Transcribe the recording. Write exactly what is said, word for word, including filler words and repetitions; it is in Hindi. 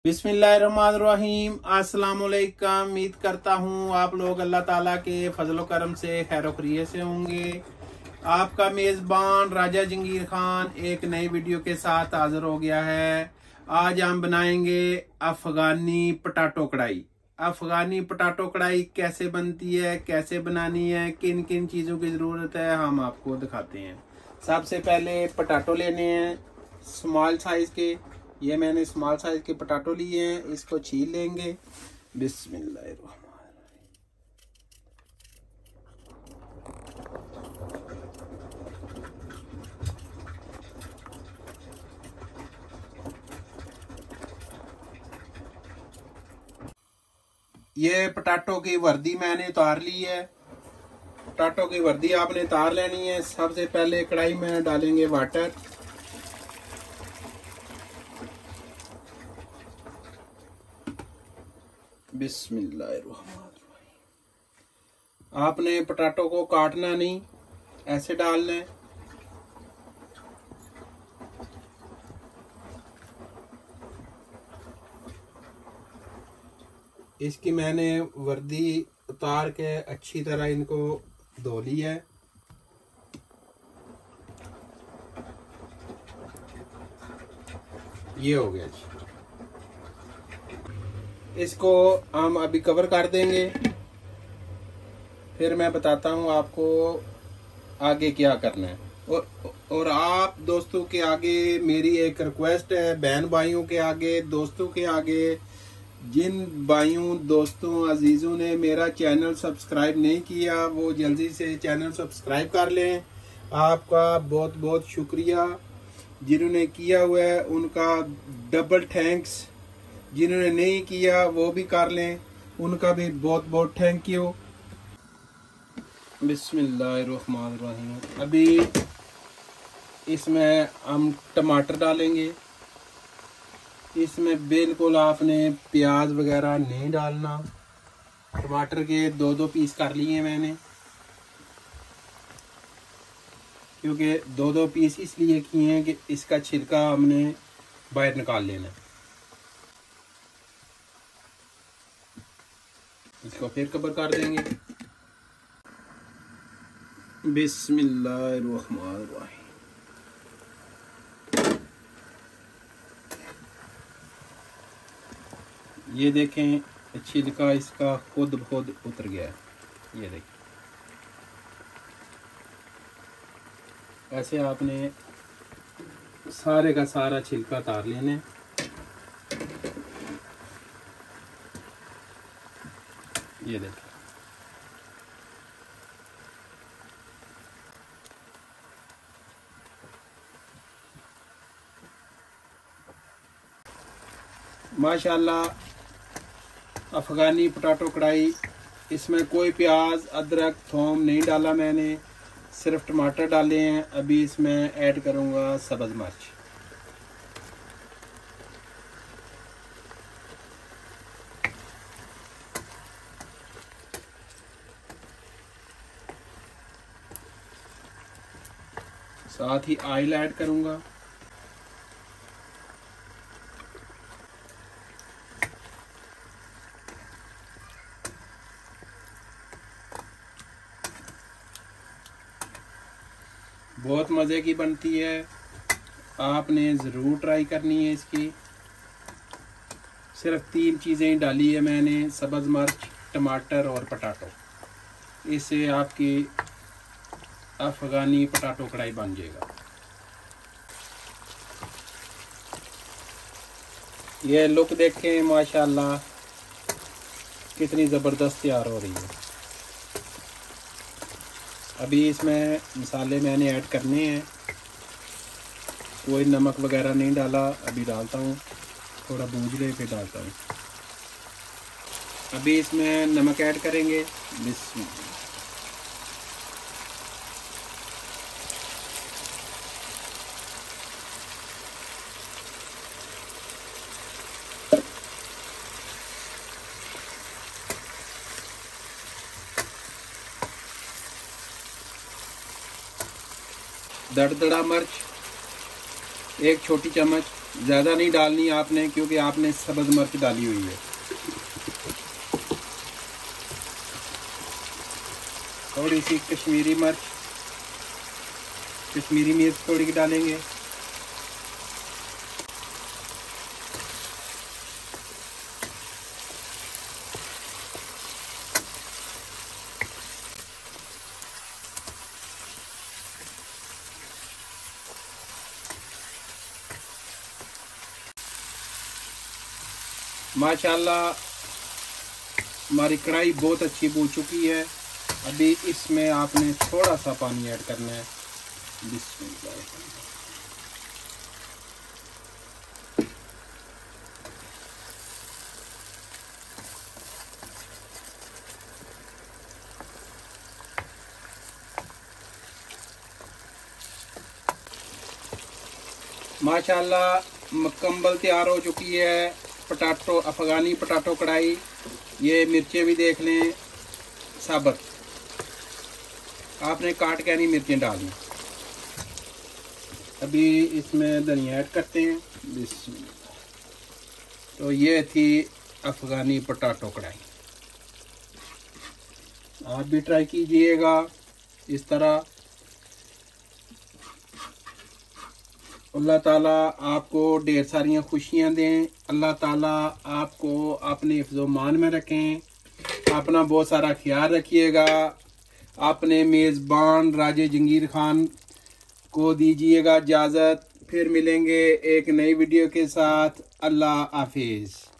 बिस्मिल्लाहिर्रहमानिर्रहीम। अस्सलाम वालेकुम। उम्मीद करता हूँ आप लोग अल्लाह ताला के फजल करम से खैर खैरियत से होंगे। आपका मेज़बान राजा जंगीर खान एक नई वीडियो के साथ हाजिर हो गया है। आज हम बनाएंगे अफगानी पटाटो कढ़ाई। अफगानी पटाटो कढ़ाई कैसे बनती है, कैसे बनानी है, किन किन चीज़ों की ज़रूरत है, हम आपको दिखाते हैं। सबसे पहले पटाटो लेने हैं स्मॉल साइज़ के। ये मैंने स्मॉल साइज के पटाटो लिए हैं, इसको छील लेंगे। बिस्मिल्लाह। ये पटाटो की वर्दी मैंने उतार ली है। पटाटो की वर्दी आपने उतार लेनी है। सबसे पहले कढ़ाई में डालेंगे वाटर। बिस्मिल्लाह। आपने पटाटो को काटना नहीं, ऐसे डालना है। इसकी मैंने वर्दी उतार के अच्छी तरह इनको धो ली है। ये हो गया जी। इसको हम अभी कवर कर देंगे, फिर मैं बताता हूँ आपको आगे क्या करना है। और और आप दोस्तों के आगे मेरी एक रिक्वेस्ट है, बहन भाइयों के आगे, दोस्तों के आगे, जिन भाइयों दोस्तों अजीजों ने मेरा चैनल सब्सक्राइब नहीं किया वो जल्दी से चैनल सब्सक्राइब कर लें। आपका बहुत बहुत शुक्रिया। जिन्होंने किया हुआ है उनका डबल थैंक्स। जिन्होंने नहीं किया वो भी कर लें, उनका भी बहुत बहुत थैंक यू। बिस्मिल्लाहिर्रहमानिर्रहीम। अभी इसमें हम टमाटर डालेंगे। इसमें बिल्कुल आपने प्याज वगैरह नहीं डालना। टमाटर के दो दो पीस कर लिए मैंने, क्योंकि दो दो पीस इसलिए किए हैं कि इसका छिलका हमने बाहर निकाल लेना है। इसको फिर कवर कर देंगे। बिस्मिल्लाहिर्रहमानिर्रहीम। ये देखें छिलका इसका खुद खुद उतर गया है। ये देखिए, ऐसे आपने सारे का सारा छिलका उतार लेना है। ये देखिए, माशाल्लाह अफगानी पटाटो कढ़ाई। इसमें कोई प्याज अदरक थोम नहीं डाला मैंने, सिर्फ टमाटर डाले हैं। अभी इसमें ऐड करूंगा सब्ज़ मिर्च। साथ ही ऑयल ऐड करूंगा। बहुत मज़े की बनती है, आपने ज़रूर ट्राई करनी है इसकी। सिर्फ तीन चीज़ें ही डाली है मैंने, सब्ज़ मिर्च, टमाटर और पटाटो। इससे आपकी अफगानी पटाटो कढ़ाई बन जाएगा। ये लुक देखें माशाल्लाह कितनी ज़बरदस्त तैयार हो रही है। अभी इसमें मसाले मैंने ऐड करने हैं। कोई नमक वगैरह नहीं डाला, अभी डालता हूँ। थोड़ा भून ले फिर डालता हूँ। अभी इसमें नमक ऐड करेंगे। बिस्मिल्लाह। दरदरा मिर्च एक छोटी चम्मच, ज़्यादा नहीं डालनी आपने, क्योंकि आपने सब्ज़ मिर्च डाली हुई है। थोड़ी सी कश्मीरी मिर्च, कश्मीरी मिर्च थोड़ी की डालेंगे। माशाल्लाह हमारी कढ़ाई बहुत अच्छी भून चुकी है। अभी इसमें आपने थोड़ा सा पानी ऐड करना है। बिस्मिल्लाह। माशाल्लाह मुकम्मल तैयार हो चुकी है पटाटो, अफगानी पटाटो कढ़ाई। ये मिर्चें भी देख लें साबुत, आपने काट के नहीं मिर्चें डालनी। अभी इसमें धनिया ऐड करते हैं। बिस्मिल्लाह। तो ये थी अफगानी पटाटो कढ़ाई। आप भी ट्राई कीजिएगा इस तरह। अल्लाह ताला आपको ढेर सारियाँ खुशियाँ दें। अल्लाह ताला आपको अपने हिफ्ज़-ओ-मान में रखें। अपना बहुत सारा ख्याल रखिएगा। अपने मेज़बान राजा जंगीर खान को दीजिएगा इजाज़त। फिर मिलेंगे एक नई वीडियो के साथ। अल्लाह हाफिज़।